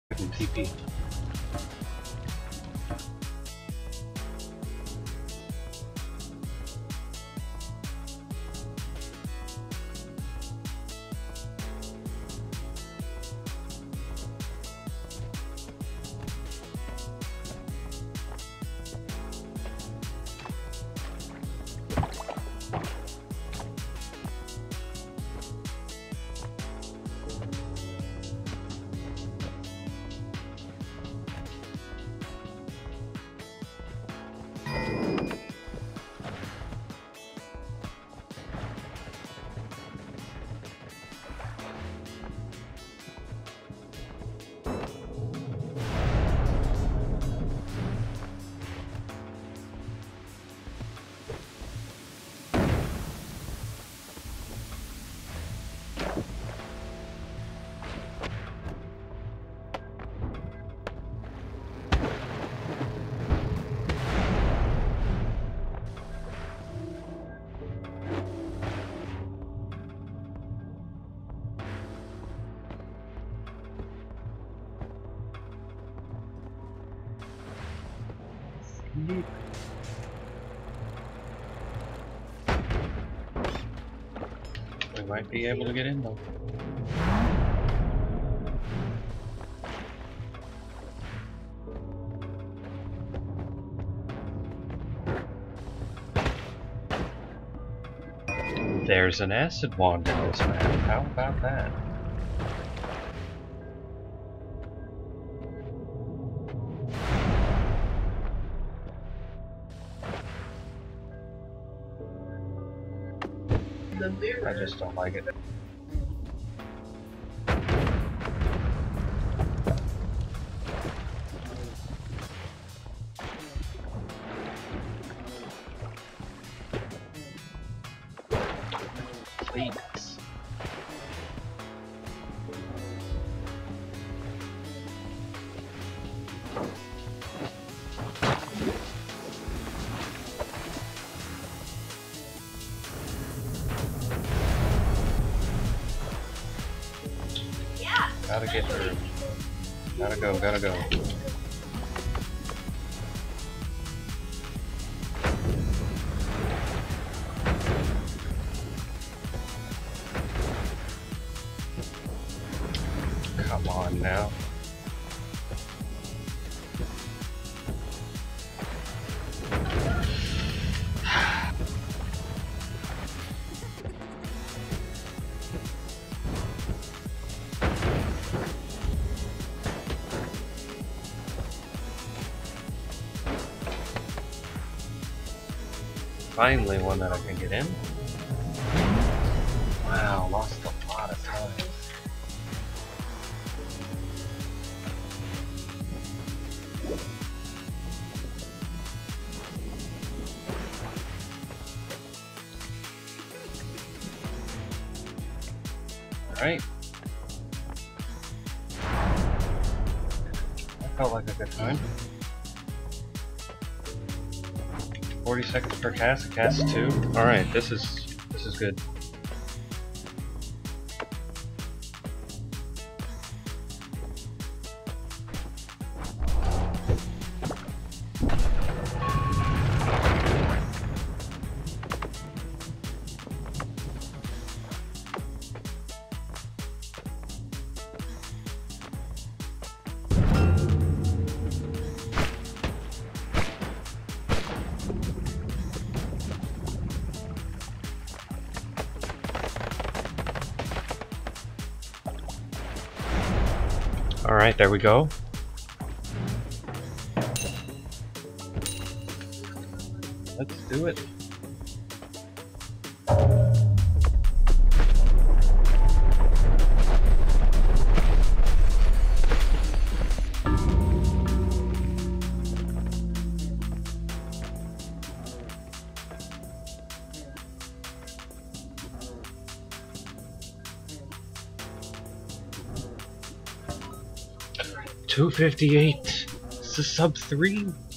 TP. We might be able to get in though. There's an acid wand in this map. How about that? I just don't like it. Please. Gotta get through. Gotta go, gotta go. Come on now. Finally one that I can get in. Wow, lost a lot of time. Alright. That felt like a good time. 40 seconds per cast, cast 2. Alright, this is good. Alright, there we go. Let's do it. $258. It's a sub 3.